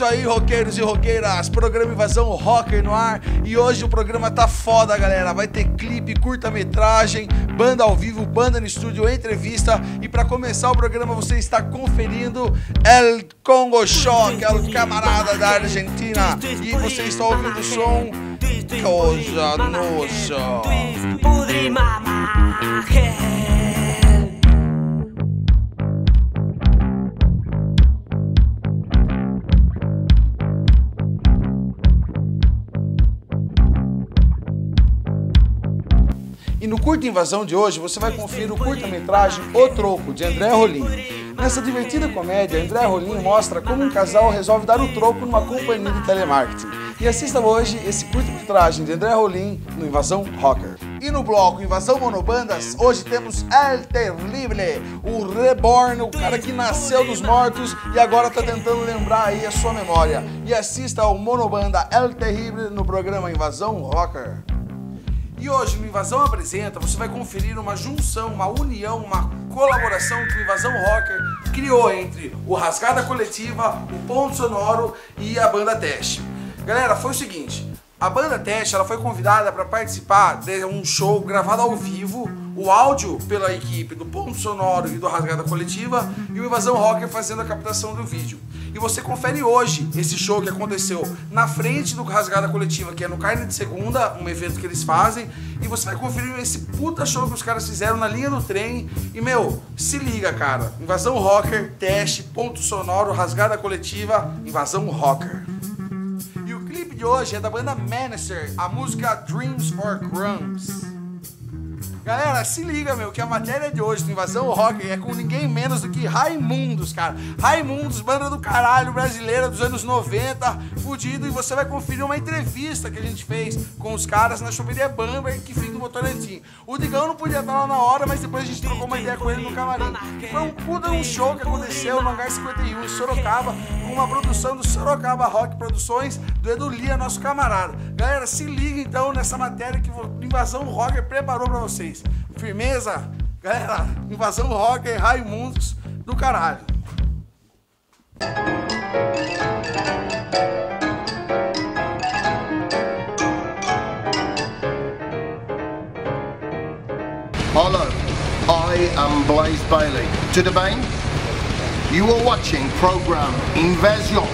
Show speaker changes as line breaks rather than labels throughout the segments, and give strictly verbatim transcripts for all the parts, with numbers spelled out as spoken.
isso aí, roqueiros e roqueiras, programa Invasão Rocker no ar. E hoje o programa tá foda, galera. Vai ter clipe, curta-metragem, banda ao vivo, banda no estúdio, entrevista. E pra começar o programa você está conferindo El Congo Shock, que é o camarada da Argentina. E você está ouvindo o som Cosa Nossa. E no Curta Invasão de hoje você vai conferir o curta-metragem O Troco, de André Rolim. Nessa divertida comédia, André Rolim mostra como um casal resolve dar o troco numa companhia de telemarketing. E assista hoje esse curta-metragem de André Rolim no Invasão Rocker. E no bloco Invasão Monobandas, hoje temos El Terrible, o Reborn, o cara que nasceu dos mortos e agora tá tentando lembrar aí a sua memória. E assista ao Monobanda El Terrible no programa Invasão Rocker. E hoje no Invasão Apresenta você vai conferir uma junção, uma união, uma colaboração que o Invasão Rocker criou entre o Rasgada Coletiva, o Ponto Sonoro e a banda Teste. Galera, foi o seguinte, a banda Teste ela foi convidada para participar de um show gravado ao vivo, o áudio pela equipe do Ponto Sonoro e do Rasgada Coletiva e o Invasão Rocker fazendo a captação do vídeo. E você confere hoje esse show que aconteceu na frente do Rasgada Coletiva, que é no Carne de Segunda, um evento que eles fazem, e você vai conferir esse puta show que os caras fizeram na linha do trem. E meu, se liga, cara, Invasão Rocker, Teste, Ponto Sonoro, Rasgada Coletiva, Invasão Rocker. E o clipe de hoje é da banda Menacer, a música Dreams for Crumbs. Galera, se liga, meu, que a matéria de hoje do Invasão Rocker é com ninguém menos do que Raimundos, cara. Raimundos, banda do caralho brasileira dos anos noventa, fudido, e você vai conferir uma entrevista que a gente fez com os caras na choperia Bamber, que fica no Votorantim. O Digão não podia estar lá na hora, mas depois a gente trocou uma ideia com ele no camarim. Foi um puta um show que aconteceu no Hangar cinquenta e um, em Sorocaba, com uma produção do Sorocaba Rock Produções, do Edu Lia, nosso camarada. Galera, se liga então nessa matéria que o Invasão Rocker preparou pra vocês. Firmeza? Galera, Invasão Rocker, Raimundos do caralho.
Hello, I am Blaze Bailey. Tudo bem? You are watching program Invasion.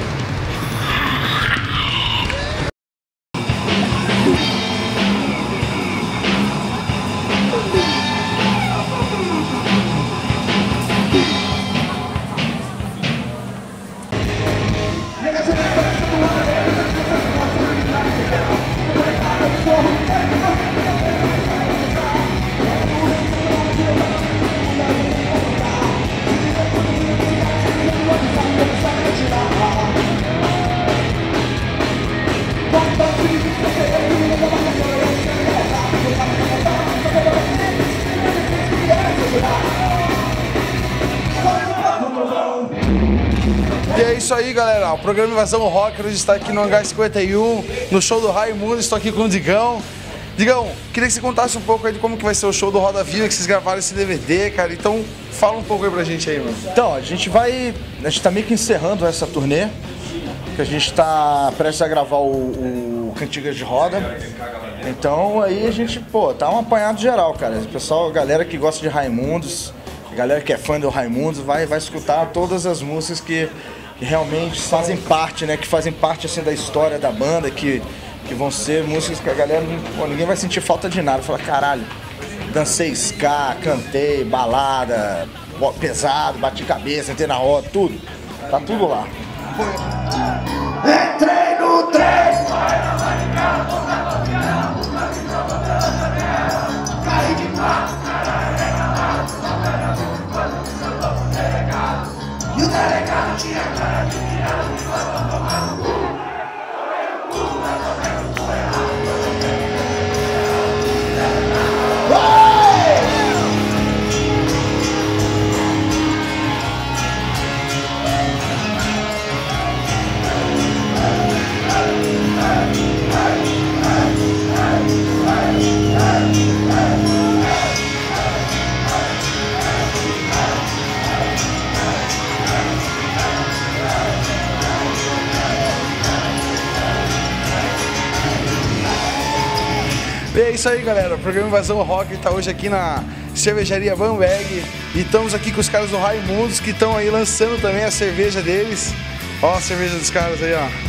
E é isso aí, galera, o programa Invasão Rocker hoje está aqui no Hangar cinquenta e um, no show do Raimundo. Estou aqui com o Digão. Digão, queria que você contasse um pouco aí de como que vai ser o show do Roda Viva, que vocês gravaram esse D V D, cara. Então, fala um pouco aí pra gente aí, mano.
Então, a gente vai... A gente tá meio que encerrando essa turnê, que a gente tá prestes a gravar o, o Cantigas de Roda. Então, aí a gente, pô, tá um apanhado geral, cara. O pessoal, a galera que gosta de Raimundos, a galera que é fã do Raimundos, vai, vai escutar todas as músicas que... que realmente fazem parte, né, que fazem parte assim da história da banda, que, que vão ser músicas que a galera, pô, ninguém vai sentir falta de nada, fala, caralho, dancei ska, cantei, balada, pesado, bati cabeça, entrei na roda, tudo, tá tudo lá.
Entrei no trem! Caí de quatro! E o delegado tinha cara de viado e foi tomar no cu. Hey!
E é isso aí, galera. O programa Invasão Rock está hoje aqui na cervejaria Bamberg. E estamos aqui com os caras do Raimundos, que estão aí lançando também a cerveja deles. Ó a cerveja dos caras aí, ó.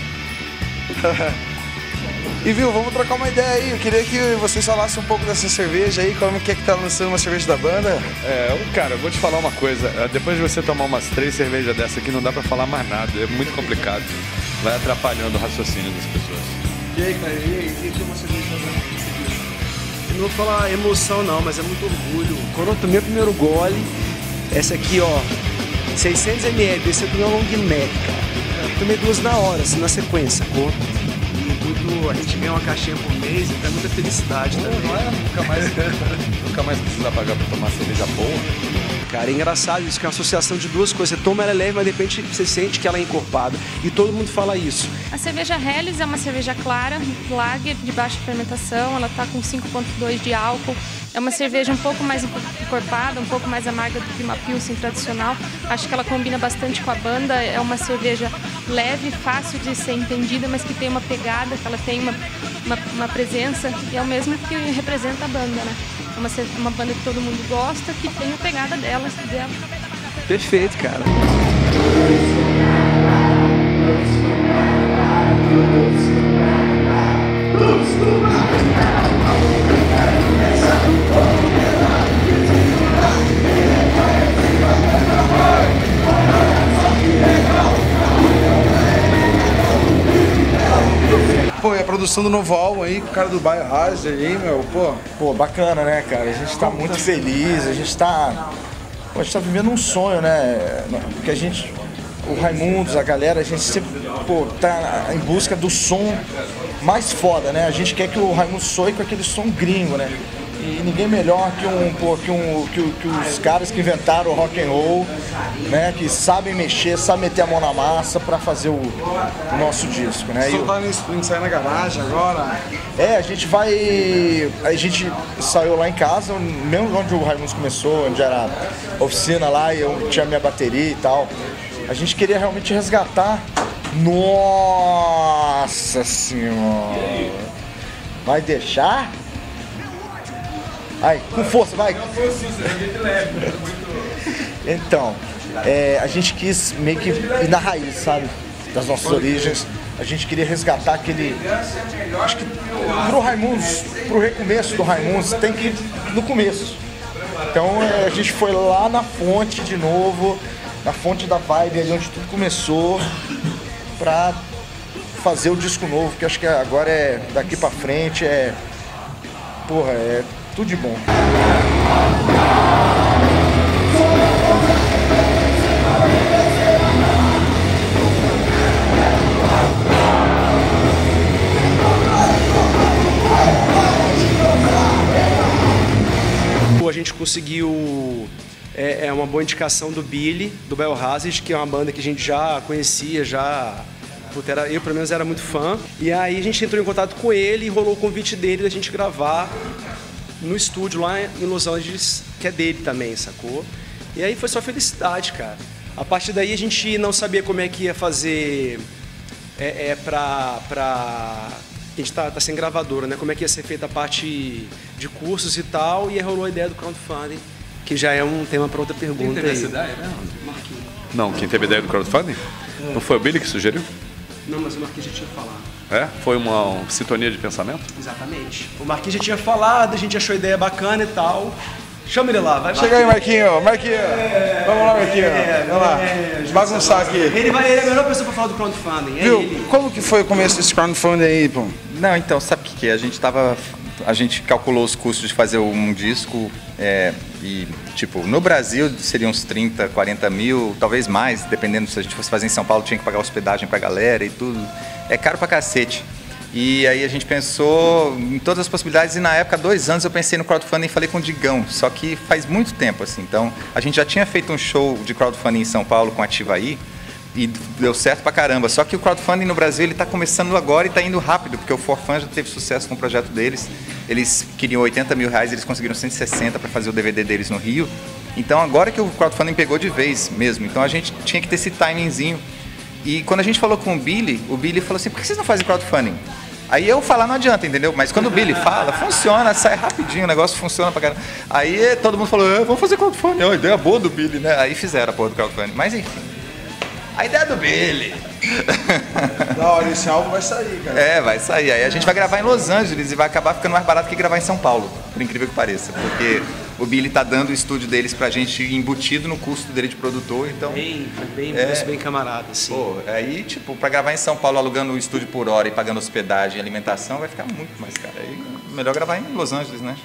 E viu, vamos trocar uma ideia aí. Eu queria que vocês falassem um pouco dessa cerveja aí, como que é que tá lançando uma cerveja da banda.
É, cara, eu vou te falar uma coisa. Depois de você tomar umas três cervejas dessa aqui, não dá pra falar mais nada. É muito complicado. Vai atrapalhando o raciocínio das pessoas.
E aí, cara, e aí, o que é uma cerveja da banda que você viu?
Eu não vou falar emoção não, mas é muito orgulho. Quando eu tomei o primeiro gole, essa aqui, ó, seiscentos mililitros, esse aqui é um long neck, cara. Eu tomei duas na hora, assim, na sequência, pô. Tudo, a gente ganha uma caixinha por mês, então é muita felicidade
Pô,
também.
não é? Nunca mais, nunca mais precisa pagar pra tomar cerveja boa.
Cara, é engraçado isso, que é uma associação de duas coisas. Você toma ela leve, mas de repente você sente que ela é encorpada. E todo mundo fala isso.
A cerveja Helles é uma cerveja clara, lager, de baixa fermentação. Ela está com cinco ponto dois de álcool. É uma cerveja um pouco mais encorpada, um pouco mais amarga do que uma Pilsen tradicional. Acho que ela combina bastante com a banda. É uma cerveja leve, fácil de ser entendida, mas que tem uma pegada, que ela tem uma, uma, uma presença. E é o mesmo que representa a banda, né? É uma, uma banda que todo mundo gosta, que tem a pegada dela, dela.
Perfeito, cara.
Pô, e a produção do novo álbum aí, com o cara do Biohazard aí, meu, pô.
Pô, bacana, né, cara? A gente tá muito feliz, a gente tá... Pô, a gente tá vivendo um sonho, né? Porque a gente... O Raimundos, a galera, a gente sempre, pô, tá em busca do som mais foda, né? A gente quer que o Raimundos soe com aquele som gringo, né? E ninguém melhor que, um, pô, que, um, que, que os caras que inventaram o rock and roll, né? Que sabem mexer, sabem meter a mão na massa pra fazer o, o nosso disco, né?
Vocês estão lá no Spring, sair na garagem agora?
É, a gente vai... A gente saiu lá em casa, mesmo onde o Raimundos começou, onde era a oficina lá, e eu tinha minha bateria e tal. A gente queria realmente resgatar... Nossa Senhora! Vai deixar? Ai, com força, vai! Então, é, a gente quis meio que ir na raiz, sabe? Das nossas origens. A gente queria resgatar aquele... Acho que pro Raimundos, pro recomeço do Raimundos, tem que ir no começo. Então é, a gente foi lá na fonte de novo, na fonte da vibe, ali onde tudo começou, pra fazer o disco novo, que acho que agora é daqui pra frente, é... Porra, é tudo de bom.
A gente conseguiu é, é uma boa indicação do Billy, do Biohazard, que é uma banda que a gente já conhecia, já... Puta, era, eu pelo menos era muito fã. E aí a gente entrou em contato com ele e rolou o convite dele da gente gravar no estúdio lá em Los Angeles, que é dele também, sacou? E aí foi só felicidade, cara. A partir daí a gente não sabia como é que ia fazer é, é, pra... pra... A gente tá, tá sem gravadora, né? Como é que ia ser feita a parte de cursos e tal, e aí rolou a ideia do crowdfunding, que já é um tema para outra pergunta.
Quem teve
aí.
essa ideia, né? Não, quem teve a ideia do crowdfunding? É. Não foi o Billy que sugeriu?
Não, mas o Marquinhos já tinha falado.
É? Foi uma, uma sintonia de pensamento?
Exatamente. O Marquinhos já tinha falado, a gente achou a ideia bacana e tal. Chama ele lá, vai.
Chega aí, Marquinho. Marquinho. É, vamos lá, Marquinho. É, Vamos lá. É, bagunçar aqui.
Ele, vai, ele é a melhor pessoa para falar do crowdfunding. É
Viu?
ele.
Como que foi o começo desse crowdfunding aí, pô?
Não, então, sabe o que, que é? A gente tava. A gente calculou os custos de fazer um disco é, e, tipo, no Brasil seriam uns trinta, quarenta mil, talvez mais, dependendo se a gente fosse fazer em São Paulo, tinha que pagar hospedagem pra galera e tudo. É caro pra cacete. E aí a gente pensou em todas as possibilidades e na época, há dois anos, eu pensei no crowdfunding e falei com o Digão, só que faz muito tempo, assim. Então, a gente já tinha feito um show de crowdfunding em São Paulo com a Ativaí e deu certo pra caramba. Só que o crowdfunding no Brasil, ele tá começando agora e tá indo rápido, porque o Forfan já teve sucesso com o projeto deles. Eles queriam oitenta mil reais, eles conseguiram cento e sessenta para fazer o D V D deles no Rio. Então, agora que o crowdfunding pegou de vez mesmo. Então, a gente tinha que ter esse timingzinho. E quando a gente falou com o Billy, o Billy falou assim, por que vocês não fazem crowdfunding? Aí eu falar não adianta, entendeu? Mas quando o Billy fala, funciona, sai rapidinho, o negócio funciona pra caramba. Aí todo mundo falou, é, vamos fazer crowdfunding, a ideia boa do Billy, né? Aí fizeram a porra do crowdfunding. Mas enfim, a ideia do Billy.
Da hora, esse álbum vai sair, cara.
É, vai sair. Aí a gente vai gravar em Los Angeles e vai acabar ficando mais barato que gravar em São Paulo, por incrível que pareça. Porque o Billy tá dando o estúdio deles pra gente embutido no custo dele de produtor, então...
Bem, bem,
É.
bem camarada, assim.
Pô, aí, tipo, pra gravar em São Paulo, alugando o estúdio por hora e pagando hospedagem e alimentação, vai ficar muito mais caro. Aí, melhor gravar em Los Angeles, né?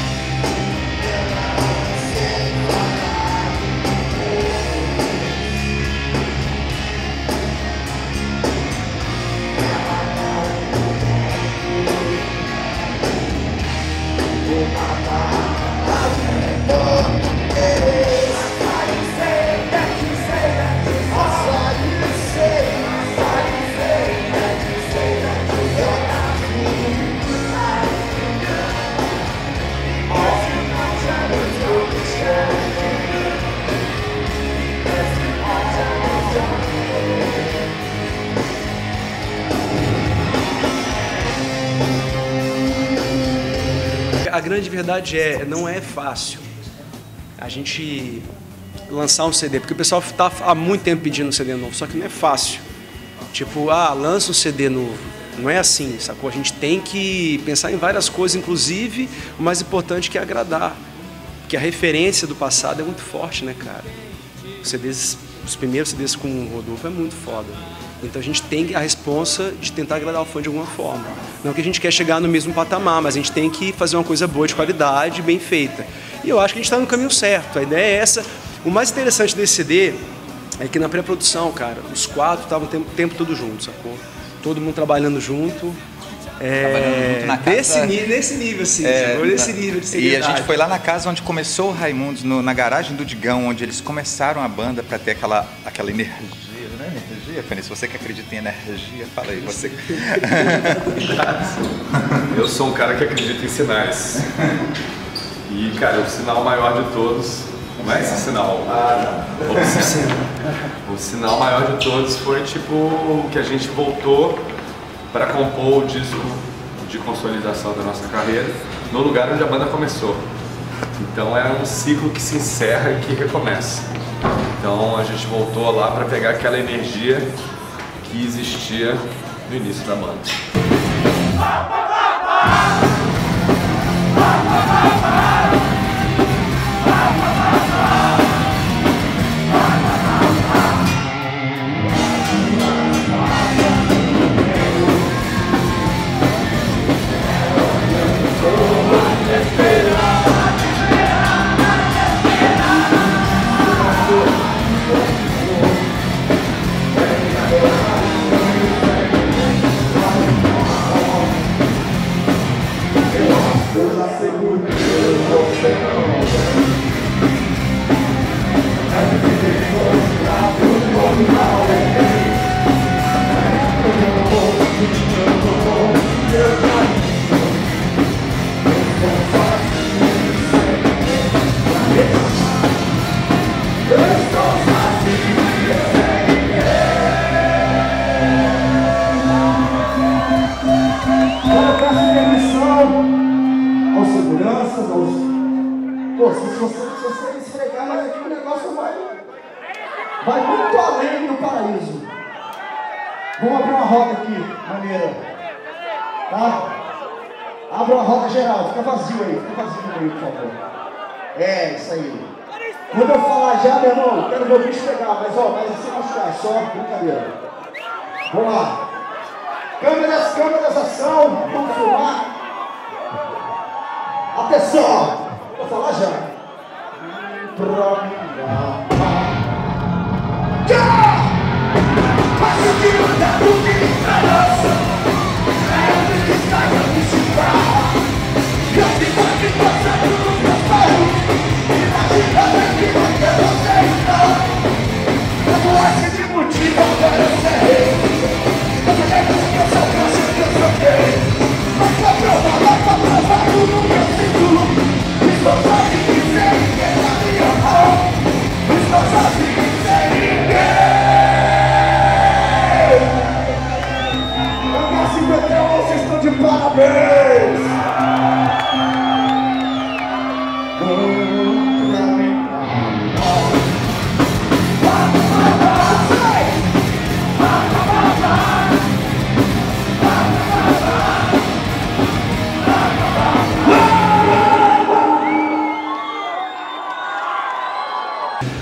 A grande verdade é, não é fácil a gente lançar um C D, porque o pessoal está há muito tempo pedindo um C D novo, só que não é fácil. Tipo, ah, lança um C D novo. Não é assim, sacou? A gente tem que pensar em várias coisas, inclusive o mais importante que é agradar. Porque a referência do passado é muito forte, né, cara? Os C Ds, os primeiros C Ds com o Rodolfo é muito foda. Então a gente tem a responsa de tentar agradar o fã de alguma forma. Não que a gente quer chegar no mesmo patamar, mas a gente tem que fazer uma coisa boa, de qualidade, bem feita. E eu acho que a gente está no caminho certo. A ideia é essa. O mais interessante desse C D é que na pré-produção, cara, os quatro estavam o tempo, tempo todo juntos, sacou? Todo mundo trabalhando junto. É,
Trabalhando junto na casa.
Desse, nível, nesse nível, assim,
É,
sacou? Nesse nível de
E
seriedade.
a gente foi lá na casa onde começou o Raimundos, no- na garagem do Digão, onde eles começaram a banda pra ter aquela, aquela energia. Não é energia, Fênix? Você que acredita em energia, fala aí, você.
Eu sou um cara que acredita em sinais. E, cara, o sinal maior de todos, não é esse sinal. O, sin- o sinal maior de todos foi, tipo, que a gente voltou para compor o disco de consolidação da nossa carreira no lugar onde a banda começou. Então é um ciclo que se encerra e que recomeça. Então a gente voltou lá para pegar aquela energia que existia no início da banda.
Agora peço permissão aos seguranças, aos... Pô, se você, se você esfregar, mas aqui o negócio vai... Vai muito além do paraíso. Vamos abrir uma roda aqui, maneira. Tá? Abre uma roda geral, fica vazio aí, fica vazio no meio, por favor. É, isso aí. Quando eu falar já, meu irmão, quero ver o bicho pegar, mas ó, mas se machucar, só brincadeira. Vamos lá. Câmeras, câmeras, ação, vamos filmar. Atenção! Vou falar já. Estou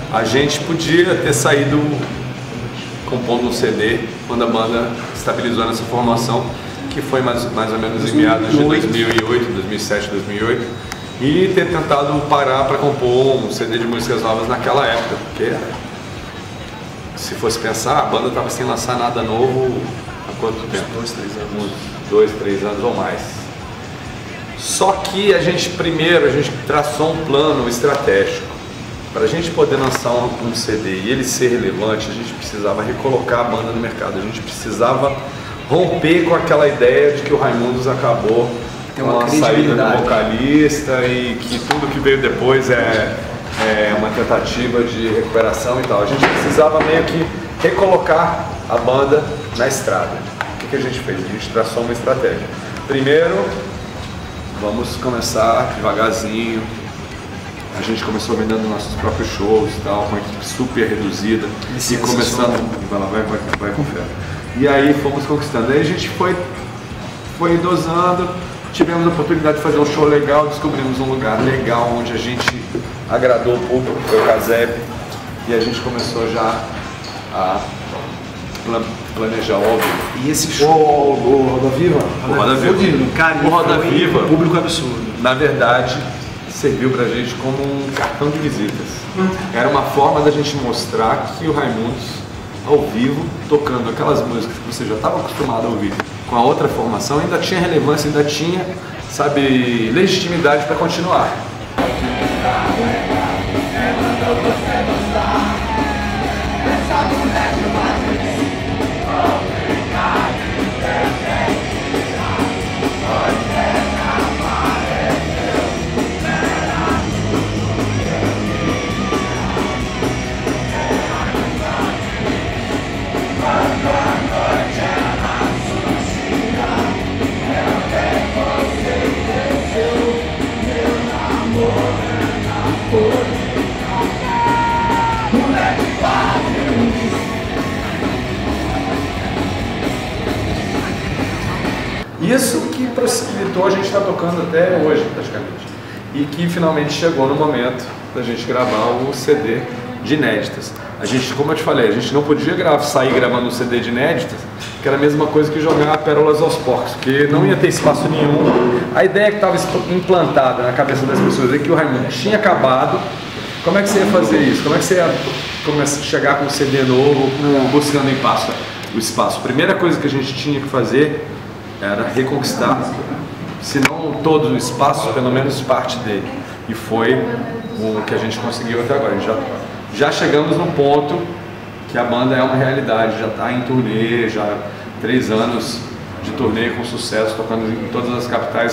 a gente podia ter saído compondo um C D quando a banda estabilizou nessa formação, que foi mais, mais ou menos em meados de dois mil e oito, dois mil e sete, dois mil e oito, e ter tentado parar para compor um C D de músicas novas naquela época, porque se fosse pensar, a banda estava sem lançar nada novo há quanto tempo? Dois, três anos. Dois, três anos ou mais. Só que a gente primeiro, a gente traçou um plano estratégico. Para a gente poder lançar um, um C D e ele ser relevante, a gente precisava recolocar a banda no mercado, a gente precisava romper com aquela ideia de que o Raimundos acabou
Tem uma
com a saída do
credibilidade.
vocalista e que tudo que veio depois é, é uma tentativa de recuperação e tal. A gente precisava meio que recolocar a banda na estrada. O que, que a gente fez? A gente traçou uma estratégia. Primeiro, vamos começar devagarzinho. A gente começou vendendo nossos próprios shows e tal, com uma equipe super reduzida.
Licença,
e começando. Vai lá, vai, vai, vai com fé. E aí fomos conquistando. Aí a gente foi, foi dosando, tivemos a oportunidade de fazer um show legal, descobrimos um lugar legal onde a gente agradou o público, foi o Casep. E a gente começou já a planejar o ao vivo.
E esse show, o Roda Viva?
O Roda Viva.
Cara,
o Roda Viva,
um público absurdo.
Na verdade, serviu pra gente como um cartão de visitas. Era uma forma da gente mostrar que o Raimundos, ao vivo, tocando aquelas músicas que você já estava acostumado a ouvir com a outra formação, ainda tinha relevância, ainda tinha, sabe, legitimidade para continuar. Isso que possibilitou a gente estar tocando até hoje, praticamente. E que finalmente chegou no momento da gente gravar o C D de inéditas. A gente, como eu te falei, a gente não podia gravar, sair gravando um C D de inéditas, que era a mesma coisa que jogar pérolas aos porcos, porque não ia ter espaço nenhum. A ideia que estava implantada na cabeça das pessoas é que o Raimundo tinha acabado. Como é que você ia fazer isso? Como é que você ia começar a chegar com um C D novo, buscando espaço? O espaço. A primeira coisa que a gente tinha que fazer era reconquistar, se não todo o espaço, pelo menos parte dele. E foi o que a gente conseguiu até agora. A gente já, já chegamos num ponto que a banda é uma realidade, já está em turnê, já três anos de turnê com sucesso, tocando em todas as capitais.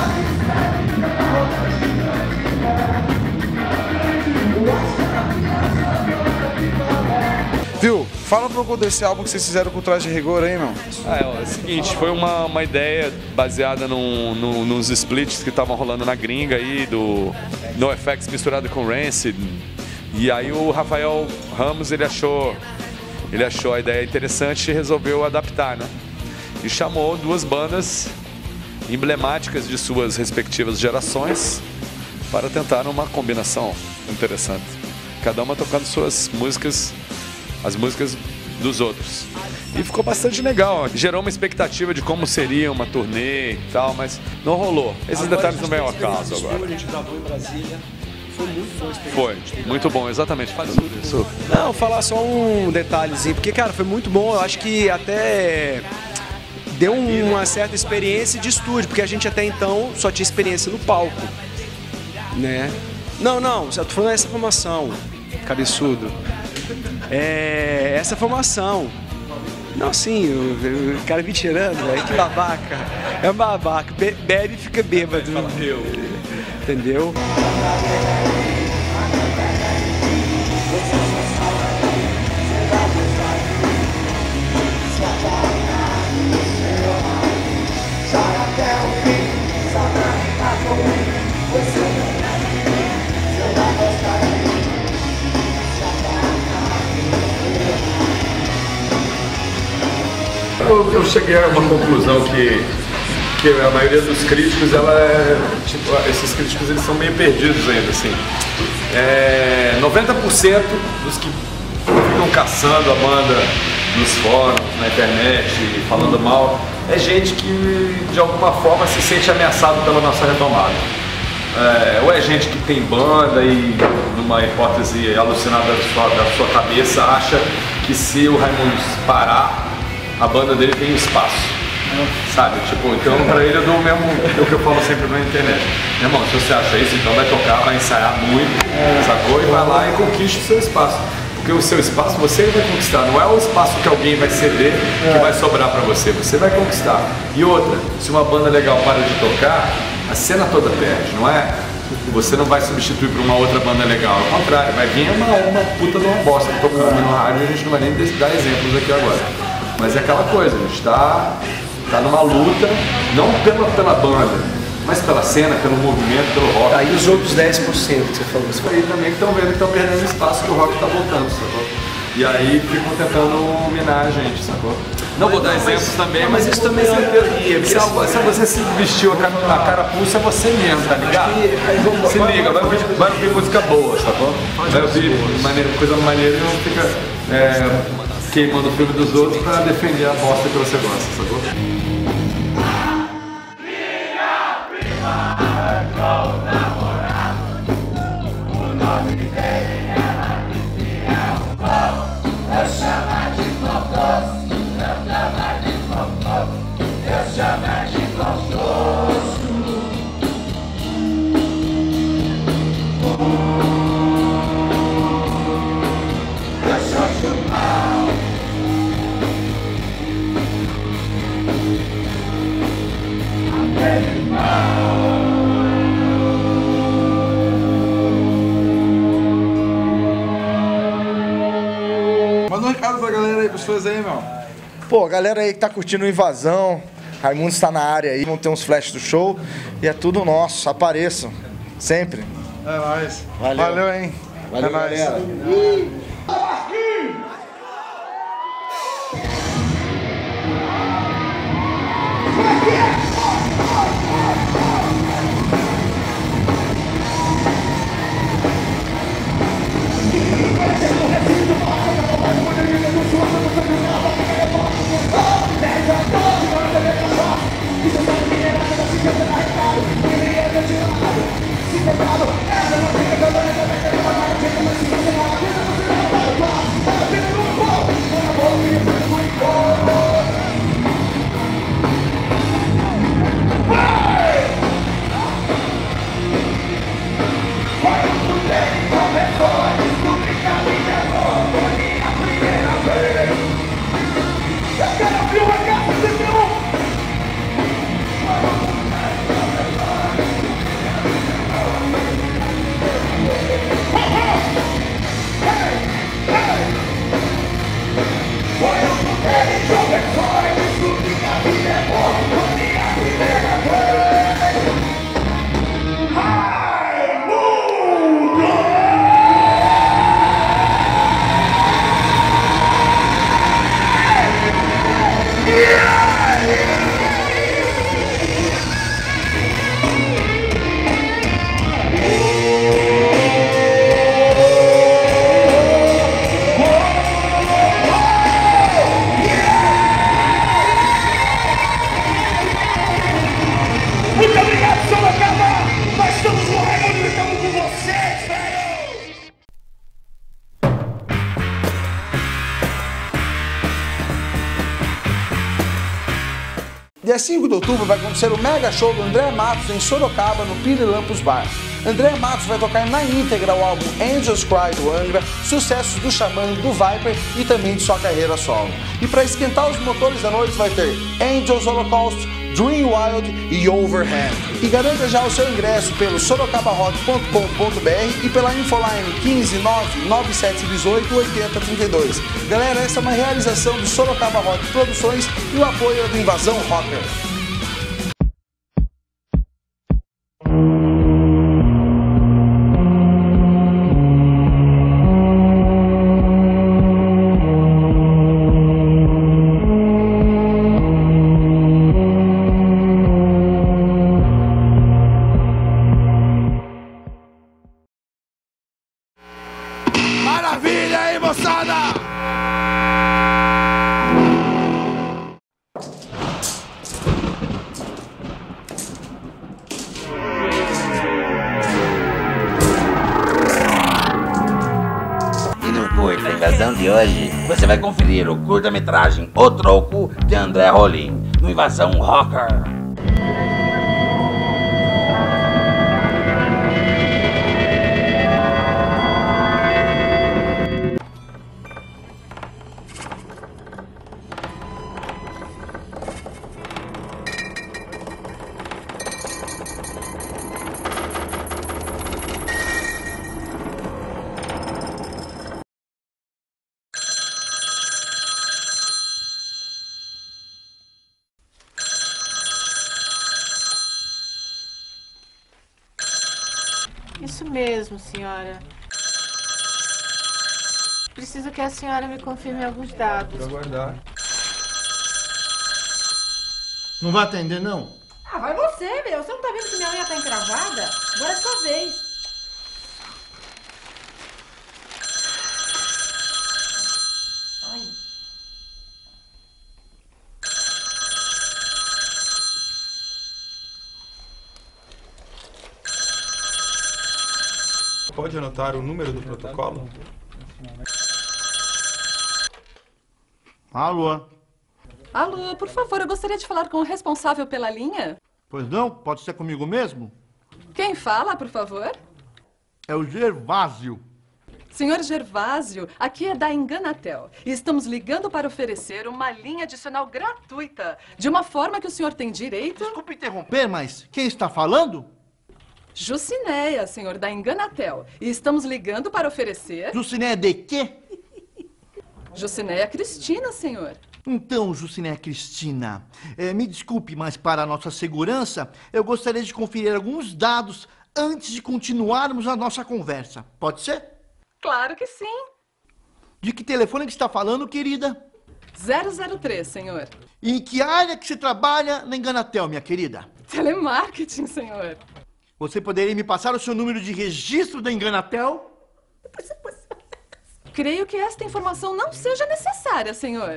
Viu? Fala um pouco desse álbum que vocês fizeram com o Traje de Rigor aí, meu.
Ah, é, ó, é o seguinte, foi uma, uma ideia baseada num, num, nos splits que estavam rolando na gringa aí, do NoFX misturado com Rancid. E aí o Rafael Ramos, ele achou, ele achou a ideia interessante e resolveu adaptar, né? E chamou duas bandas emblemáticas de suas respectivas gerações para tentar uma combinação interessante. Cada uma tocando suas músicas, as músicas dos outros. E ficou bastante legal, gerou uma expectativa de como seria uma turnê e tal, mas não rolou. Esses agora, detalhes não vêm ao acaso agora.
A gente gravou em Brasília, foi muito bom.
Foi, muito bom, exatamente. Faz isso.
Não, falar só um detalhezinho, porque, cara, foi muito bom, eu acho que até deu uma certa experiência de estúdio, porque a gente até então só tinha experiência no palco, né? Não, não, eu tô falando dessa formação, cabeçudo. É, essa formação. Não, sim, o, o cara me tirando, velho, que babaca. É um babaca, Be bebe e fica bêbado. Entendeu?
Eu, eu cheguei a uma conclusão que porque a maioria dos críticos, ela é, tipo, esses críticos eles são meio perdidos ainda, assim. É, noventa por cento dos que ficam caçando a banda nos fóruns, na internet, falando mal, é gente que de alguma forma se sente ameaçado pela nossa retomada. É, ou é gente que tem banda e, numa hipótese alucinada da sua, da sua cabeça, acha que se o Raimundos parar, a banda dele tem espaço. Sabe? Tipo, então pra ele eu dou o mesmo o que eu falo sempre na internet. Meu irmão, se você acha isso, então vai tocar, vai ensaiar muito, sacou? E vai lá e conquiste o seu espaço. Porque o seu espaço você vai conquistar, não é o espaço que alguém vai ceder que vai sobrar pra você, você vai conquistar. E outra, se uma banda legal para de tocar, a cena toda perde, não é? Você não vai substituir por uma outra banda legal, ao contrário, vai vir uma, uma puta de uma bosta tocando no rádio e a gente não vai nem dar exemplos aqui agora. Mas é aquela coisa, a gente tá, tá numa luta, não pela, pela banda, mas pela cena, pelo movimento, pelo rock.
Aí os outros dez por cento que você falou.
Isso aí também que estão vendo que estão perdendo espaço, que o rock está voltando, sacou? E aí ficam tentando minar a gente, sacou? Não vou dar exemplos também, mas isso também é uma teoria. Se você se vestiu a carapuça, é você mesmo, tá ligado? Se liga, vai ouvir, vai ouvir música boa, sacou? Vai ouvir maneira, coisa maneira e não fica é, queimando o filme dos outros pra defender a bosta que você gosta, sacou?
Manda um recado pra galera aí, pros fãs aí, meu.
Pô, galera aí que tá curtindo o Invasão, Raimundos tá na área aí, vão ter uns flashes do show e é tudo nosso, apareçam, sempre.
É nóis.
Valeu.
Valeu, hein?
Valeu,
é nóis.
galera.
Muito obrigado, Sorocaba! Nós estamos no Raimundo e estamos com vocês, velho!
Dia cinco de outubro vai acontecer o mega show do André Matos em Sorocaba, no Pirilampus Bar. André Matos vai tocar na íntegra o álbum Angels Cry do Angra, sucessos do Xamã, do Viper e também de sua carreira solo. E para esquentar os motores da noite vai ter Angels Holocaust, Dream Wild e Overhand. E garanta já o seu ingresso pelo sorocaba rock ponto com ponto br e pela Infoline quinze nove nove sete um oito oito zero três dois. Galera, essa é uma realização do Sorocaba Rock Produções e o apoio é do Invasão Rocker.
moçada!
E no Curta Invasão de hoje, você vai conferir o curta-metragem O Troco de André Rolim, no Invasão Rocker.
Isso mesmo, senhora. Preciso que a senhora me confirme alguns dados.
Vou aguardar.
Não vai atender, não?
Ah, vai você, meu. Você não tá vendo que minha unha tá encravada? Agora é sua vez. Ai.
Pode anotar o número do protocolo?
Alô?
Alô, por favor, eu gostaria de falar com o responsável pela linha.
Pois não? Pode ser comigo mesmo?
Quem fala, por favor?
É o Gervásio.
Senhor Gervásio, aqui é da Enganatel. E estamos ligando para oferecer uma linha adicional gratuita, de uma forma que o senhor tem direito...
Desculpe interromper, mas quem está falando?
Jucinéia, senhor da Enganatel. E estamos ligando para oferecer...
Jucinéia de quê?
Jucinéia Cristina, senhor.
Então, Jucinéia Cristina, eh, me desculpe, mas para a nossa segurança, eu gostaria de conferir alguns dados antes de continuarmos a nossa conversa. Pode ser?
Claro que sim.
De que telefone que está falando, querida?
zero zero três, senhor.
E em que área que você trabalha na Enganatel, minha querida?
Telemarketing, senhor.
Você poderia me passar o seu número de registro da Enganatel?
Creio que esta informação não seja necessária, senhor.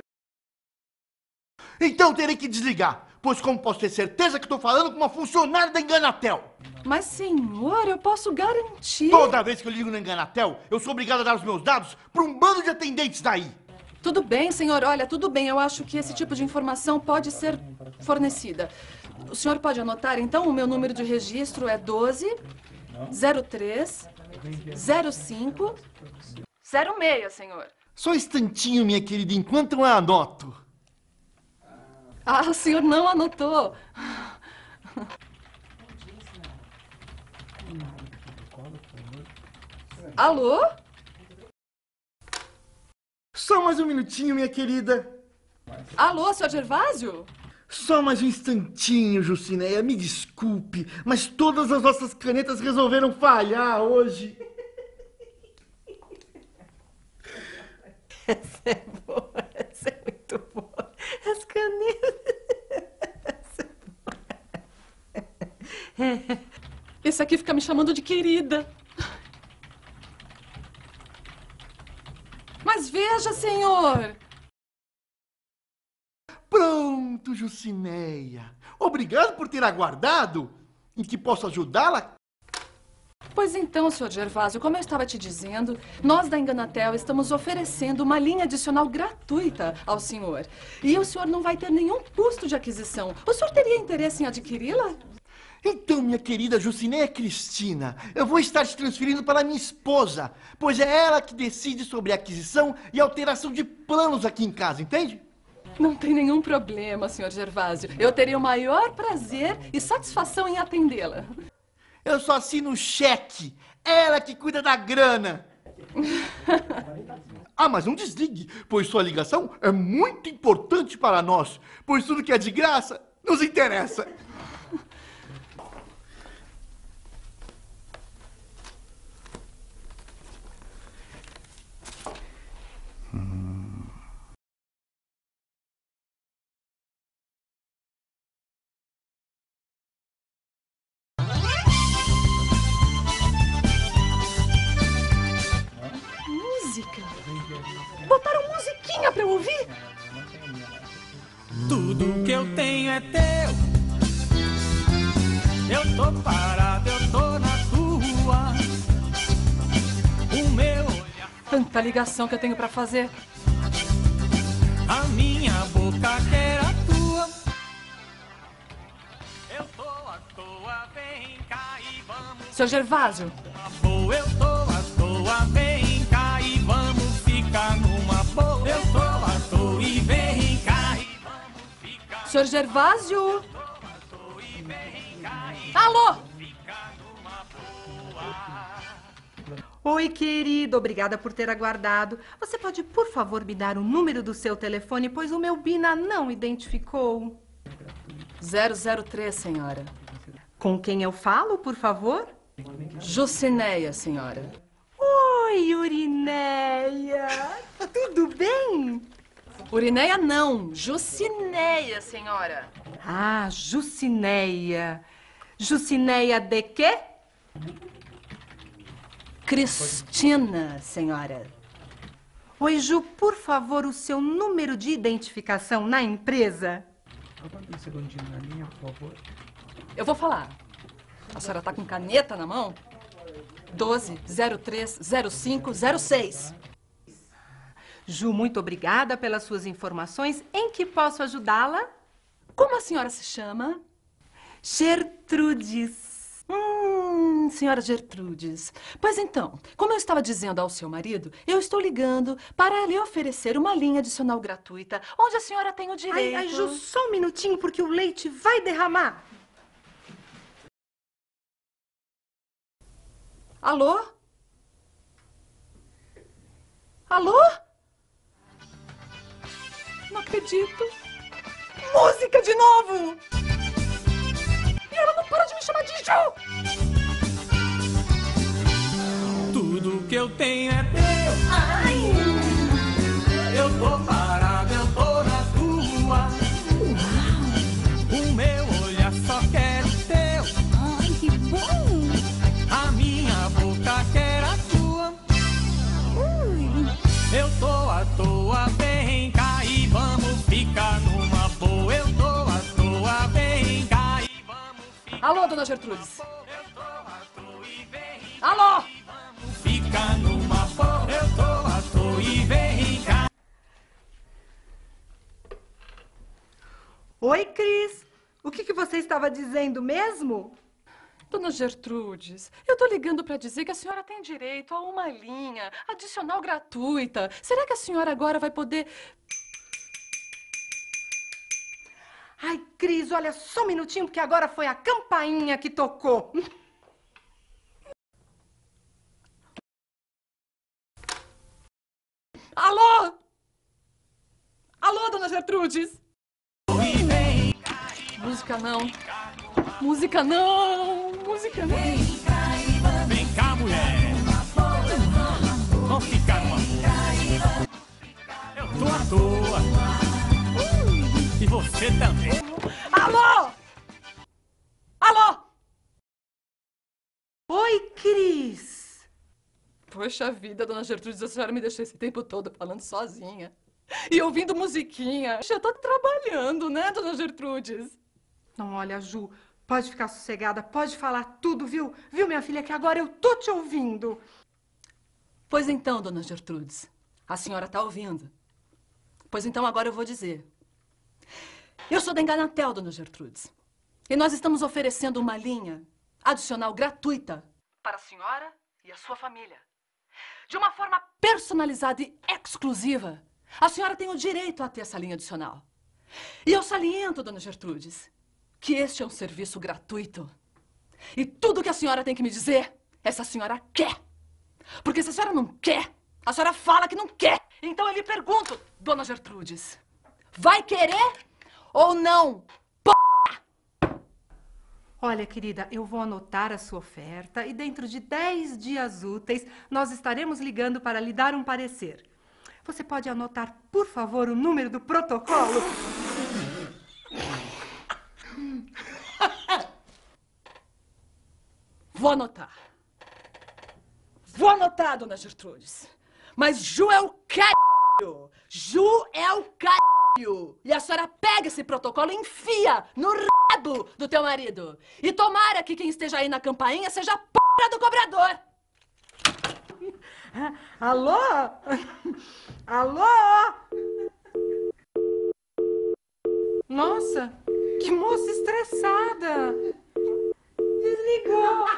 Então terei que desligar, pois como posso ter certeza que estou falando com uma funcionária da Enganatel?
Mas, senhor, eu posso garantir...
Toda vez que eu ligo na Enganatel, eu sou obrigado a dar os meus dados para um bando de atendentes daí.
Tudo bem, senhor. Olha, tudo bem. Eu acho que esse tipo de informação pode ser fornecida. O senhor pode anotar, então? O meu número de registro é doze, zero três, zero cinco, zero seis, senhor.
Só um instantinho, minha querida, enquanto eu anoto.
Ah, o senhor não anotou. Alô?
Só mais um minutinho, minha querida.
Alô, senhor Gervásio?
Só mais um instantinho, Jucinéia. Me desculpe, mas todas as nossas canetas resolveram falhar hoje.
Essa é boa, essa é muito boa. As canetas.
Esse aqui fica me chamando de querida. Mas veja, senhor.
Pronto, Jucinéia. Obrigado por ter aguardado. Em que posso ajudá-la?
Pois então, senhor Gervásio, como eu estava te dizendo, nós da Enganatel estamos oferecendo uma linha adicional gratuita ao senhor. E o senhor não vai ter nenhum custo de aquisição. O senhor teria interesse em adquiri-la?
Então, minha querida Jucinéia Cristina, eu vou estar te transferindo para minha esposa, pois é ela que decide sobre a aquisição e alteração de planos aqui em casa, entende?
Não tem nenhum problema, senhor Gervásio. Eu teria o maior prazer e satisfação em atendê-la.
Eu só assino o cheque. Ela que cuida da grana. Ah, mas não desligue, pois sua ligação é muito importante para nós, pois tudo que é de graça nos interessa.
Música?
parado, eu tô na tua. O meu olhar,
Tanta ligação que eu tenho pra fazer.
a minha boca quer a tua. Eu tô à toa, vem cá e vamos.
Senhor Gervásio.
Boa, eu tô à toa, vem cá e vamos ficar numa boa. Eu tô à toa e vem cá e vamos ficar.
Senhor Gervásio. Alô?
Oi, querido. Obrigada por ter aguardado. Você pode, por favor, me dar o número do seu telefone, pois o meu Bina não identificou.
zero zero três, senhora.
Com quem eu falo, por favor?
Jucinéia, senhora.
Oi, Urineia. Tudo bem?
Urineia não, Jucinéia, senhora.
Ah, Jucinéia. Jucinéia de quê?
Cristina, senhora.
Oi, Ju, por favor, o seu número de identificação na empresa.
Um segundinho na linha, por favor.
Eu vou falar. A senhora tá com caneta na mão? doze zero três zero cinco zero seis.
Ju, muito obrigada pelas suas informações. Em que posso ajudá-la?
Como a senhora se chama?
Gertrudes.
Hum, senhora Gertrudes. Pois então, como eu estava dizendo ao seu marido, eu estou ligando para lhe oferecer uma linha adicional gratuita, onde a senhora tem o direito...
Ai, ai, Ju, só um minutinho, porque o leite vai derramar.
Alô? Alô? Não acredito. Música de novo! E ela não para de me chamar de Ju!
Tudo que eu tenho é teu. Ai. Eu tô parado, eu tô na tua. O meu olhar só quer o teu.
Ai, que bom!
A minha boca quer a tua. Ui. Eu tô à toa, vem cá e vamos ficar numa boa. Eu tô à toa, vem cá e vamos ficar.
Alô, dona Gertrudes? Alô?
Fica numa boa, eu tô à toa e vem cá.
Oi, Cris. O que, que você estava dizendo mesmo?
Dona Gertrudes, eu tô ligando para dizer que a senhora tem direito a uma linha adicional gratuita. Será que a senhora agora vai poder...
Ai, Cris, olha só um minutinho, porque agora foi a campainha que tocou.
Alô? Alô, dona Gertrudes? Música não. Música não. Música não.
Vem cá, mulher. Vamos ficar numa boa. Eu tô à toa. E você também.
Alô? Alô?
Oi, Cris.
Poxa vida, dona Gertrudes, a senhora me deixou esse tempo todo falando sozinha. E ouvindo musiquinha. Já tô trabalhando, né, dona Gertrudes?
Não, olha, Ju, pode ficar sossegada, pode falar tudo, viu? Viu, minha filha, que agora eu tô te ouvindo.
Pois então, dona Gertrudes, a senhora tá ouvindo. Pois então agora eu vou dizer. Eu sou da Enganatel, dona Gertrudes. E nós estamos oferecendo uma linha adicional gratuita para a senhora e a sua família. De uma forma personalizada e exclusiva. A senhora tem o direito a ter essa linha adicional. E eu saliento, dona Gertrudes, que este é um serviço gratuito. E tudo que a senhora tem que me dizer é se a senhora quer. Porque se a senhora não quer, a senhora fala que não quer. Então eu lhe pergunto, dona Gertrudes, vai querer ou não? P***!
Olha, querida, eu vou anotar a sua oferta e dentro de dez dias úteis nós estaremos ligando para lhe dar um parecer. Você pode anotar, por favor, o número do protocolo?
Vou anotar. Vou anotar, dona Gertrudes. Mas Ju é o caralho. Ju é o caralho. E a senhora pega esse protocolo e enfia no r*** rabo do teu marido. E tomara que quem esteja aí na campainha seja a porra do cobrador.
Alô? Alô? Nossa, que moça estressada. Desligou.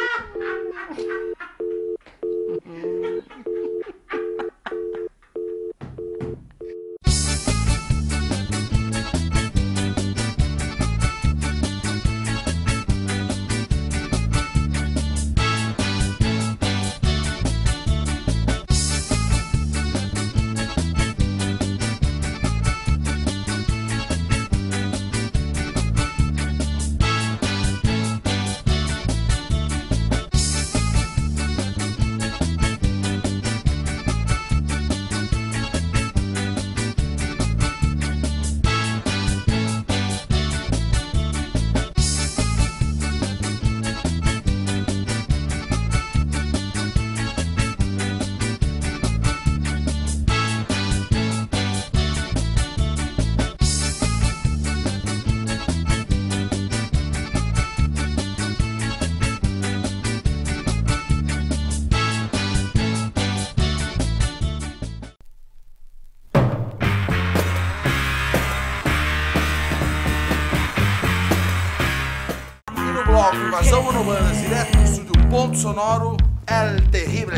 Invasão Monobandas, direto do estúdio Ponto Sonoro, El Terrible.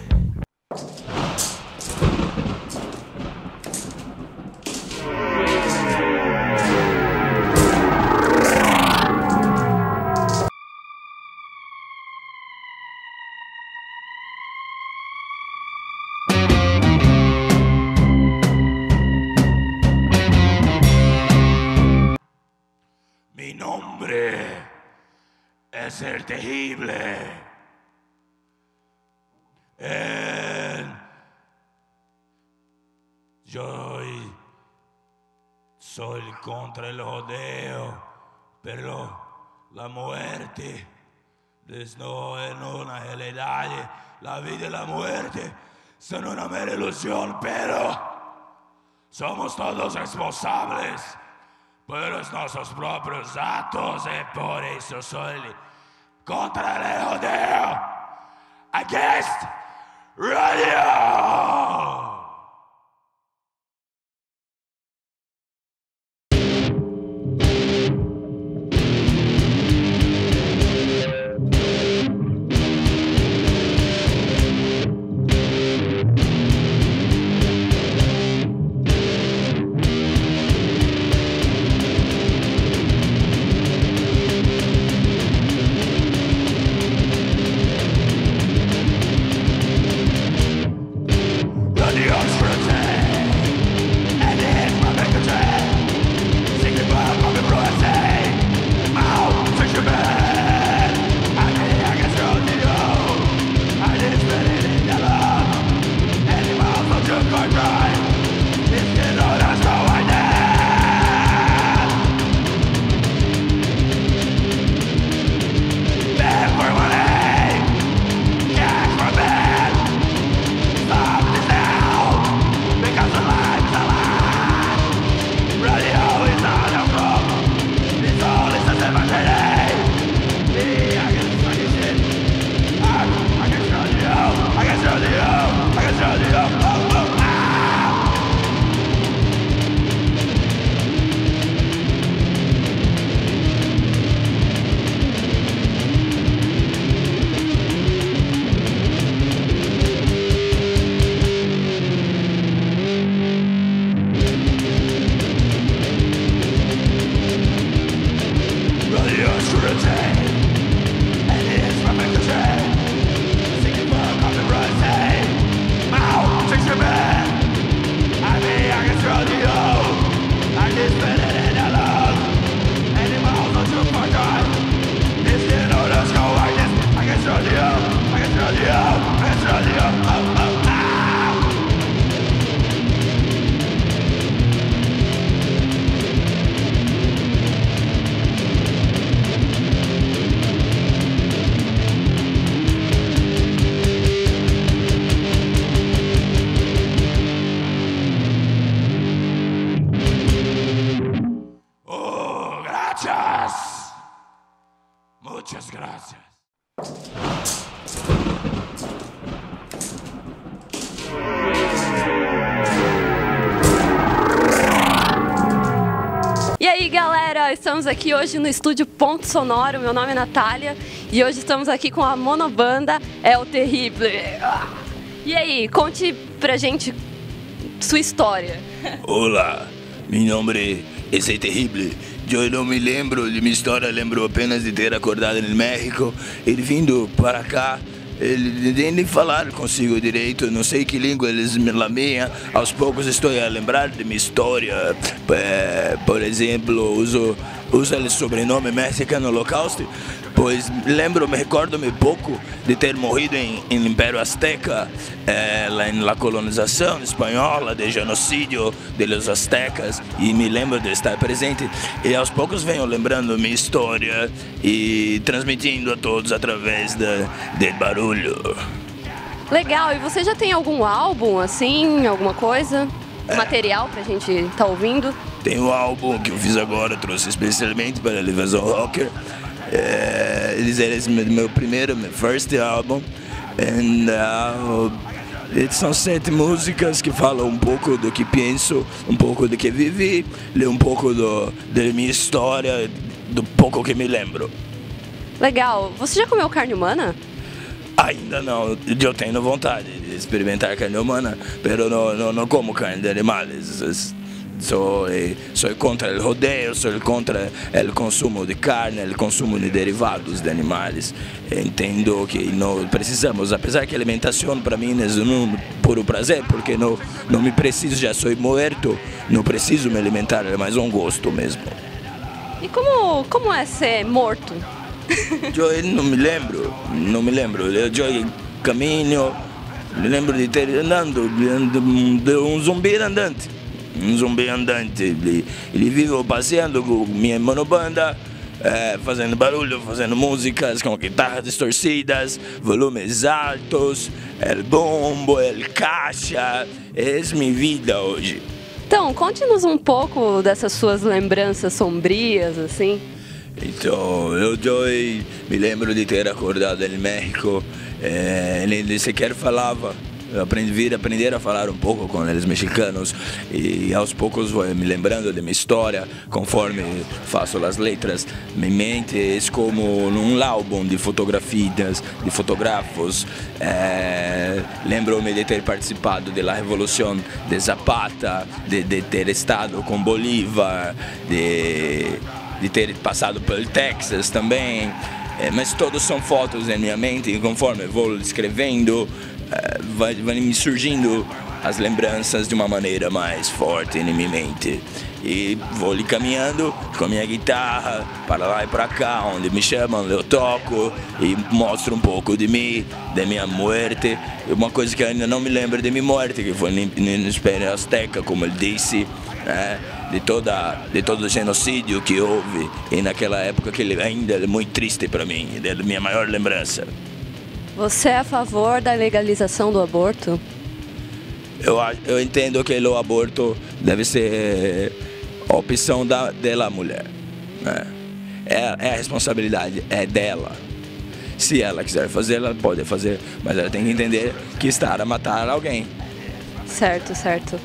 Mi nombre es el terrible. Eh, yo soy contra el jodeo, pero la muerte no es una realidad. La vida y la muerte son una mera ilusión, pero somos todos responsables por nuestros propios actos y por eso soy contra el jodeo. Against Radio! Gracias.
nós estamos aqui hoje no estúdio Ponto Sonoro. Meu nome é Natália e hoje estamos aqui com a monobanda El Terrible. E aí, conte pra gente sua história.
Olá, meu nome é El Terrible. Eu não me lembro de minha história, lembro apenas de ter acordado no México e vindo para cá. Ele nem falar consigo direito, não sei que língua eles me lameiam. Aos poucos estou a lembrar de minha história. É, por exemplo, uso, uso o sobrenome mexicano Holocausto, pois lembro, me recordo-me pouco de ter morrido em, em Império Azteca, é, lá na colonização espanhola, de genocídio de los aztecas, e me lembro de estar presente. E aos poucos venho lembrando minha história e transmitindo a todos através da, de barulho.
Legal, e você já tem algum álbum, assim, alguma coisa? É. Material pra gente estar tá ouvindo?
Tem um álbum que eu fiz agora, trouxe especialmente para a Invasão Rocker. É, eles eram meu primeiro, meu first álbum. And, uh, são sete músicas que falam um pouco do que penso, um pouco do que vivi, um pouco do, da minha história, do pouco que me lembro.
Legal. Você já comeu carne humana?
Ainda não, eu tenho vontade de experimentar carne humana, mas não, não, não como carne de animais. Sou, sou contra o rodeio, sou contra o consumo de carne, o consumo de derivados de animais. Entendo que não precisamos, apesar que a alimentação para mim é um puro prazer, porque não, não me preciso, já sou morto, não preciso me alimentar, é mais um gosto mesmo.
E como, como é ser morto?
Eu não me lembro, não me lembro. Eu, eu caminho, me lembro de ter andando, de, de um zumbi andante. Um zumbi andante. Ele, ele vive passeando com minha monobanda, é, fazendo barulho, fazendo músicas com guitarras distorcidas, volumes altos, el bombo, el caixa. Essa é minha vida hoje.
Então, conte-nos um pouco dessas suas lembranças sombrias, assim.
Então, eu, eu me lembro de ter acordado no México, é, nem sequer falava. Eu aprendi, vir aprender a falar um pouco com eles mexicanos e aos poucos vou me lembrando de minha história conforme faço as letras. Minha mente é como num álbum de fotografias, de fotógrafos. É, lembro-me de ter participado da Revolução de Zapata, de, de ter estado com Bolívar, de, de ter passado pelo Texas também. É, mas todos são fotos em minha mente e conforme vou escrevendo, Vai, vai me surgindo as lembranças de uma maneira mais forte em minha mente. E vou ali caminhando com a minha guitarra para lá e para cá, onde me chamam, eu toco e mostro um pouco de mim, de minha morte. Uma coisa que eu ainda não me lembro de minha morte, que foi no Império Azteca, como ele disse, né? de, toda, de todo o genocídio que houve. E naquela época que ele ainda é muito triste para mim, é a minha maior lembrança.
Você é a favor da legalização do aborto?
Eu, eu entendo que o aborto deve ser a opção da, dela mulher. Né? É, é a responsabilidade, é dela. Se ela quiser fazer, ela pode fazer, mas ela tem que entender que está a matar alguém.
Certo, certo.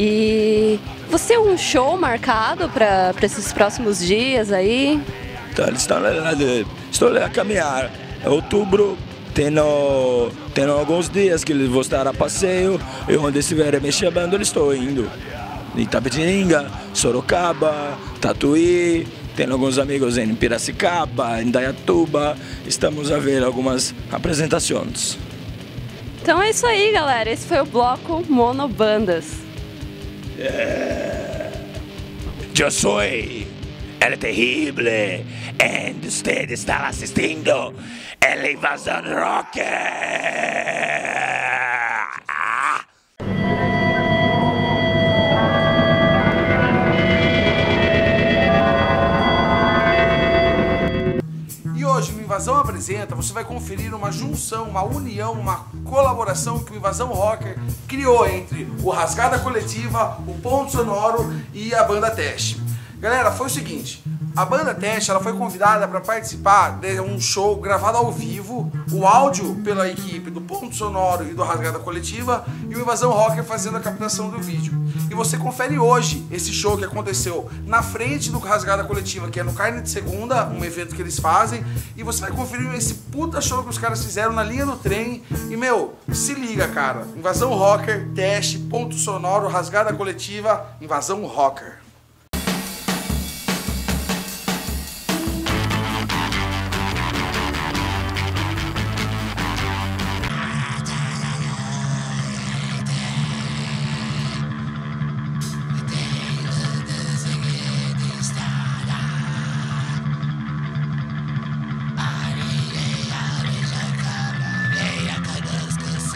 E você tem um show marcado para esses próximos dias aí?
Então, estou, estou a caminhar. É outubro. Tenho, tenho alguns dias que vou estar a passeio e onde estiver me chamando, eu estou indo. Itapetininga, Sorocaba, Tatuí, tenho alguns amigos em Piracicaba, em Dayatuba. Estamos a ver algumas apresentações.
Então é isso aí, galera. Esse foi o bloco Monobandas.
Yeah. Eu sou El Terrible e você está assistindo a Invasão Rocker.
E hoje o Invasão Apresenta, você vai conferir uma junção, uma união, uma colaboração que o Invasão Rocker criou entre o Rasgada Coletiva, o Ponto Sonoro e a banda Teste. Galera, foi o seguinte, A banda Teste ela foi convidada para participar de um show gravado ao vivo, o áudio pela equipe do Ponto Sonoro e do Rasgada Coletiva e o Invasão Rocker fazendo a captação do vídeo. E você confere hoje esse show que aconteceu na frente do Rasgada Coletiva, que é no Carne de Segunda, um evento que eles fazem, e você vai conferir esse puta show que os caras fizeram na linha do trem. E meu, se liga, cara. Invasão Rocker, Teste, Ponto Sonoro, Rasgada Coletiva, Invasão Rocker.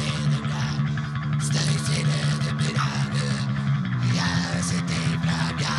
Pra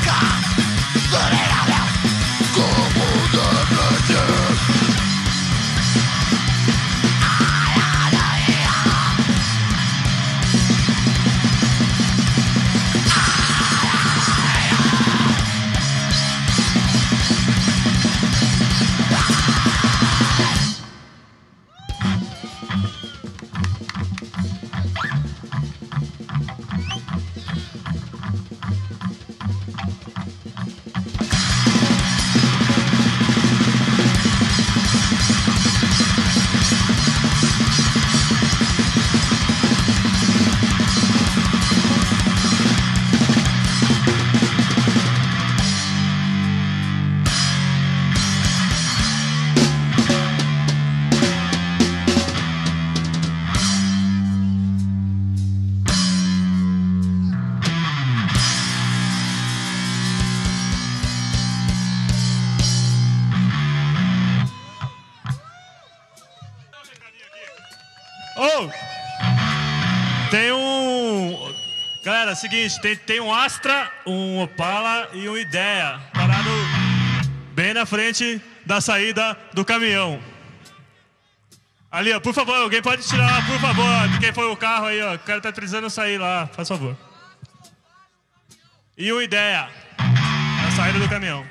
Oh! Tem um... Galera, é o seguinte, tem, tem um Astra, um Opala e um Ideia parado bem na frente da saída do caminhão. Ali, ó, por favor, alguém pode tirar, por favor, de quem foi o carro aí, ó. O cara tá precisando sair lá, faz favor. E um Ideia na saída do caminhão.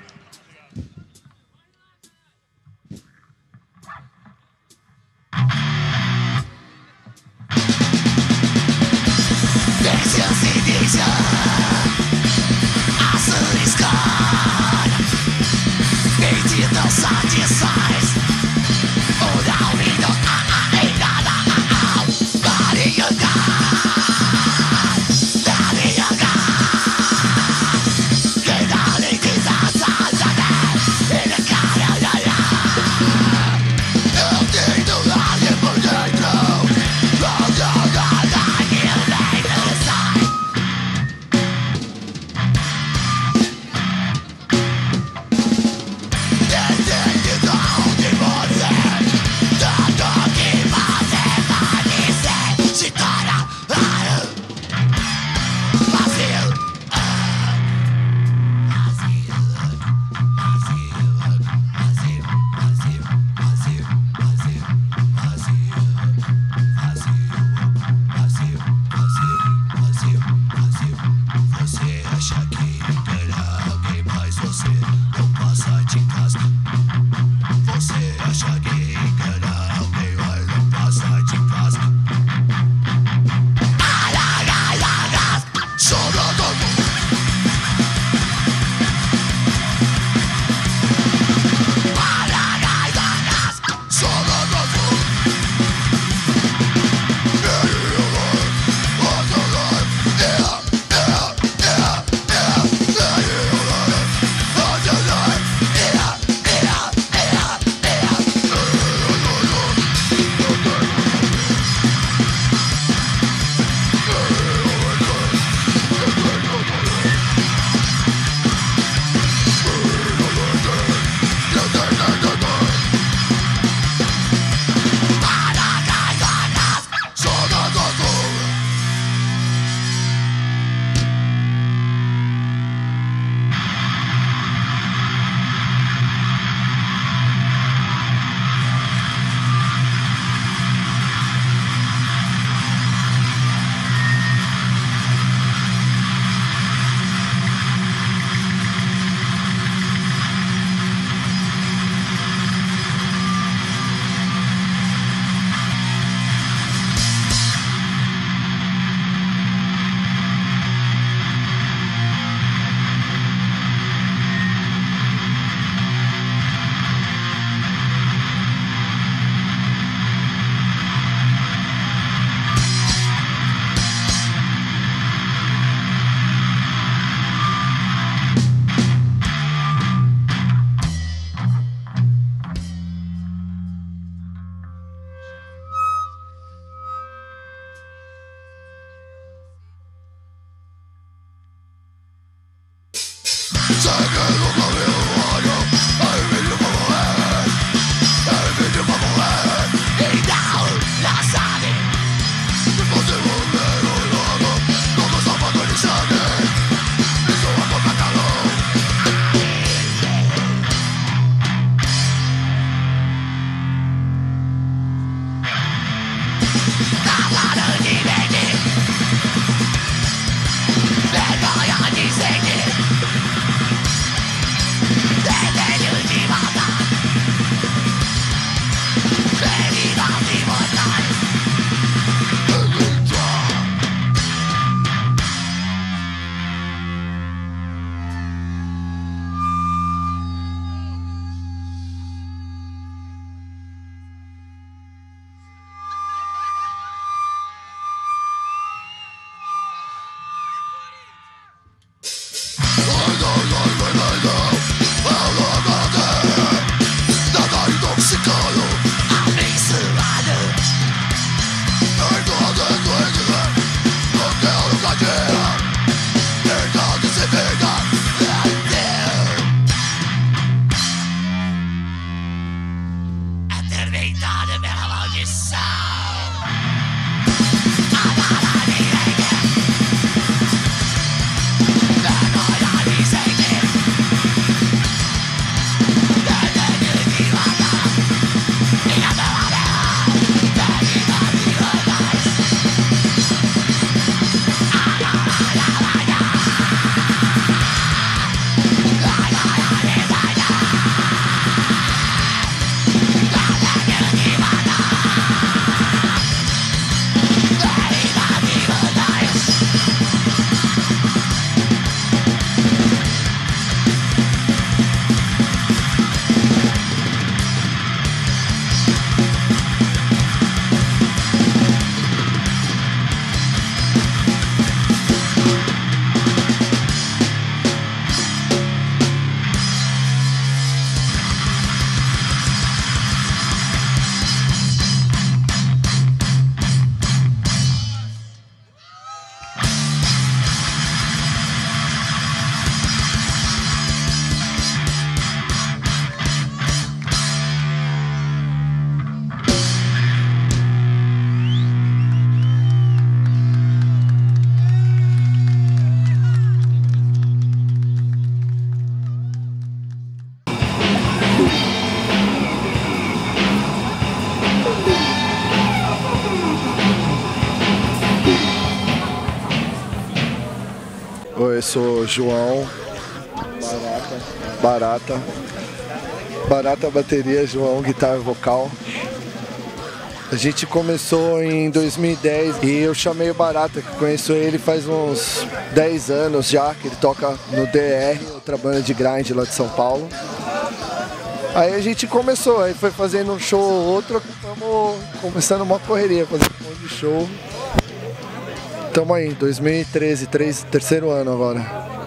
eu sou João. Barata. Barata. Barata bateria, João guitarra e vocal. A gente começou em dois mil e dez e eu chamei o Barata, que conheço ele faz uns dez anos já, que ele toca no D R, outra banda de grind lá de São Paulo. Aí a gente começou, aí foi fazendo um show ou outro, estamos começando uma correria, fazendo um monte de show. Estamos aí, dois mil e treze, três, terceiro ano agora.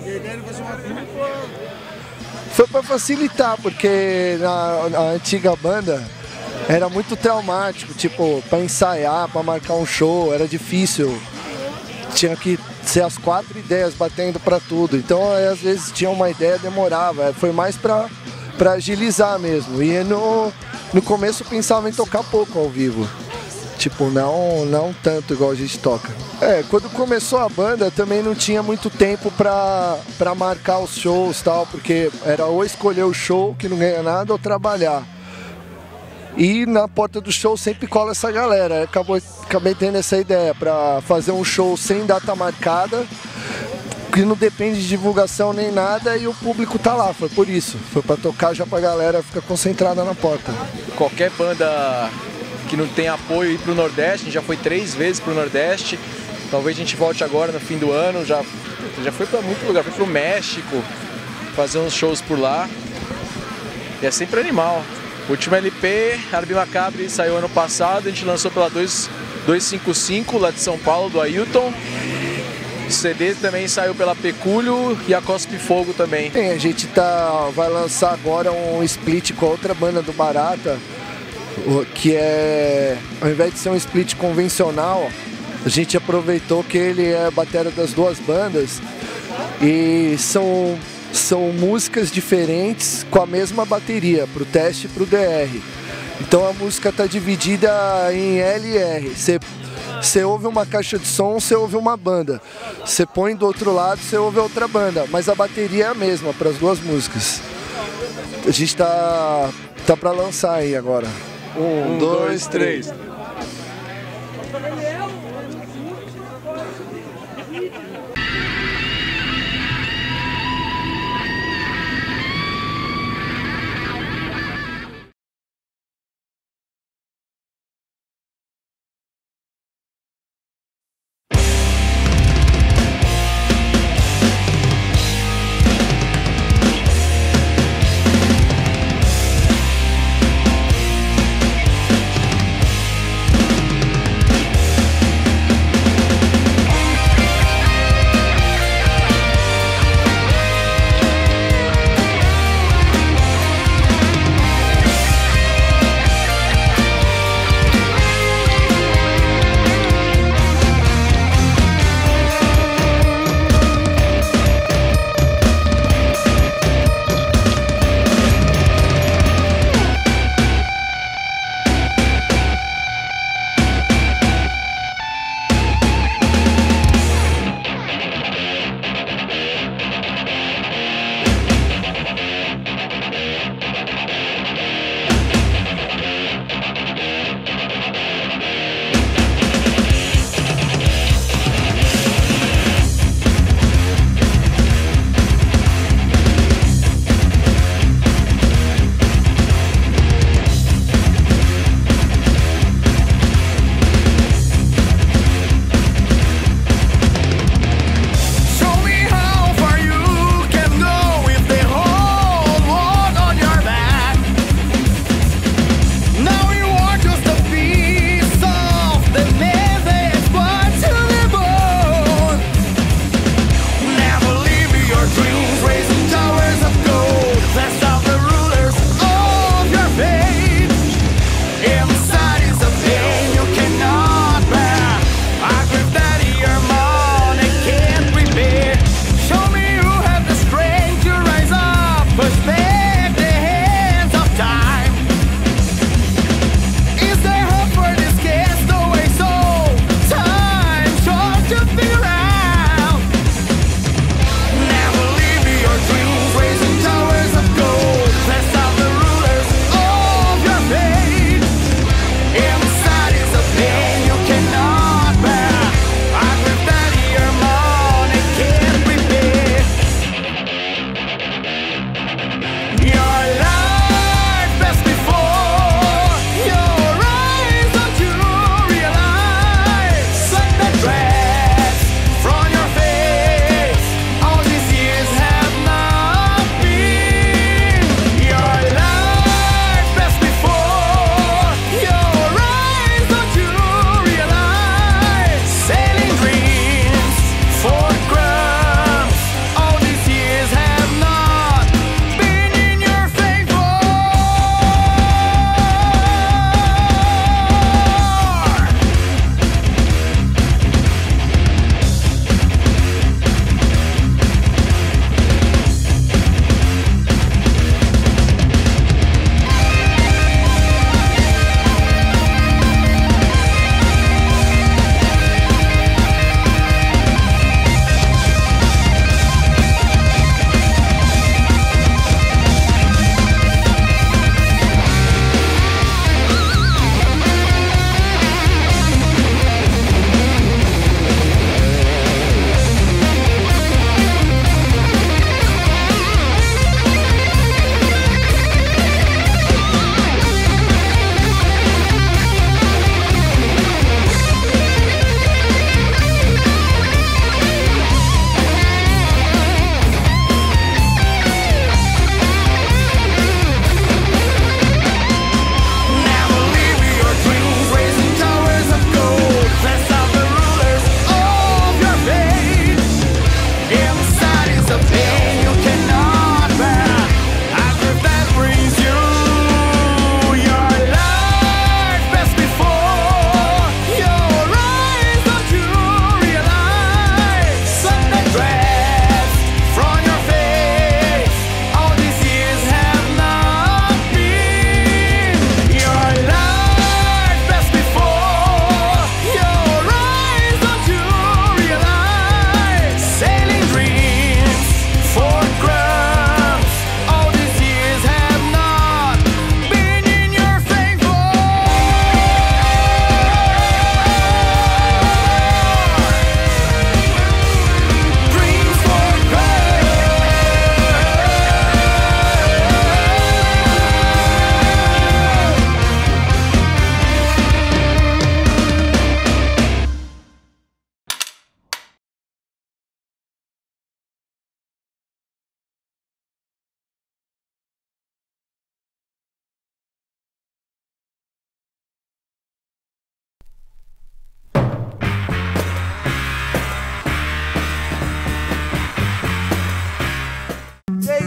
Foi para facilitar, porque na, na antiga banda era muito traumático, tipo, para ensaiar, para marcar um show, era difícil. Tinha que ser as quatro ideias batendo para tudo. Então, aí, às vezes tinha uma ideia, demorava. Foi mais para para agilizar mesmo. E no, no começo eu pensava em tocar pouco ao vivo. Tipo, não, não tanto igual a gente toca. É, quando começou a banda também não tinha muito tempo pra, pra marcar os shows e tal, porque era ou escolher o show, que não ganha nada, ou trabalhar. E na porta do show sempre cola essa galera. Acabou, acabei tendo essa ideia pra fazer um show sem data marcada, que não depende de divulgação nem nada, e o público tá lá, foi por isso. Foi pra tocar já pra galera ficar concentrada na porta.
Qualquer banda que não tem apoio ir pro Nordeste, a gente já foi três vezes pro Nordeste, talvez a gente volte agora no fim do ano, já, já foi pra muito lugar, foi pro México, fazer uns shows por lá, e é sempre animal. O último L P, Arby Macabre, saiu ano passado, a gente lançou pela dois cinco cinco, lá de São Paulo, do Ailton. O C D também saiu pela Pecúlio e a Cospe Fogo também.
Bem, a gente tá, vai lançar agora um split com a outra banda do Barata, que é, ao invés de ser um split convencional, a gente aproveitou que ele é a batera das duas bandas e são, são músicas diferentes com a mesma bateria, pro teste e pro D R. Então a música tá dividida em L e R. Você Você ouve uma caixa de som, você ouve uma banda. Você põe do outro lado, você ouve outra banda. Mas a bateria é a mesma para as duas músicas. A gente tá, tá para lançar aí agora. Um, um dois, três.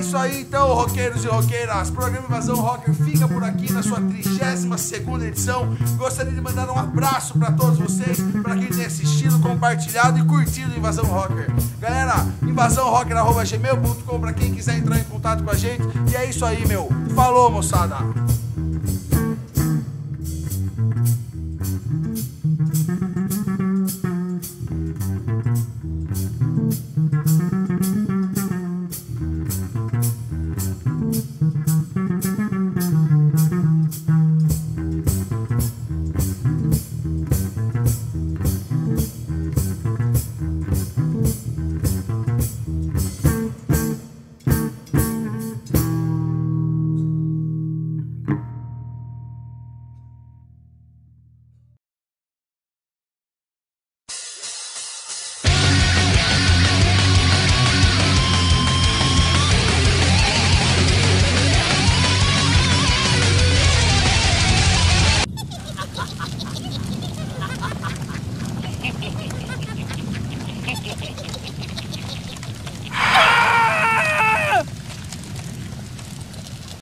isso aí então, roqueiros e roqueiras. O programa Invasão Rocker fica por aqui na sua trigésima segunda edição. Gostaria de mandar um abraço para todos vocês, para quem tem assistido, compartilhado e curtido Invasão Rocker. Galera, invasão rocker arroba gmail ponto com para quem quiser entrar em contato com a gente. E é isso aí, meu. Falou, moçada.